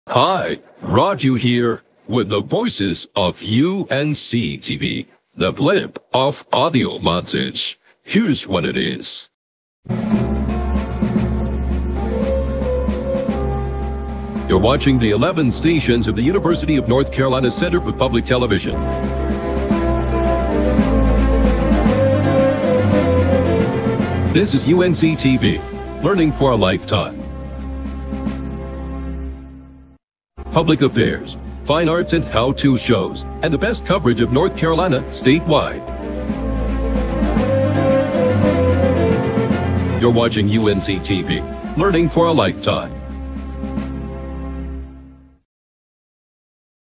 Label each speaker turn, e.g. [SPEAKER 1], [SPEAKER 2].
[SPEAKER 1] Hi, Raju here with the voices of UNC-TV, the blip of audio montage. Here's what it is. You're watching the 11 stations of the University of North Carolina Center for Public Television. This is UNC-TV, learning for a lifetime. Public affairs, fine arts and how-to shows, and the best coverage of North Carolina statewide. You're watching UNC-TV, learning for a lifetime.